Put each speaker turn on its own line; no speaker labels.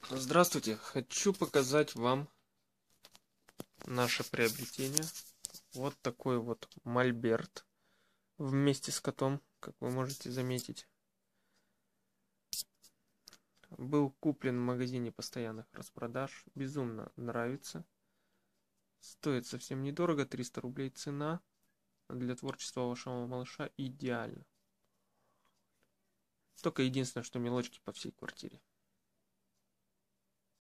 Здравствуйте! Хочу показать вам наше приобретение. Вот такой вот мольберт вместе с котом, как вы можете заметить. Был куплен в магазине постоянных распродаж. Безумно нравится. Стоит совсем недорого, 300 рублей цена. Для творчества вашего малыша идеально. Только единственное, что мелочки по всей квартире.